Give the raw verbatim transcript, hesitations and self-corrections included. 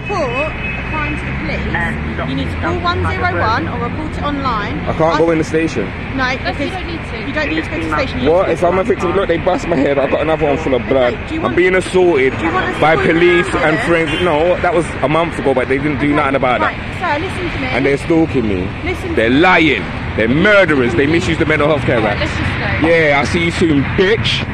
report a crime to the police, you need to call one zero one or report it online. I can't go in the station. No, because you don't need to. You don't need to go to the station. You What if I'm a victim? Look, they bust my head. I've got another one full of blood. Okay, do you I'm want- being assaulted do you want us to by call you police now, and then? friends. No, that was a month ago, but they didn't do nothing about Right, that. sir, listen to me. And they're stalking me. Listen to They're lying. They're murderers. They misuse the mental health care Right, act. let's just go. Yeah, I see you soon, bitch.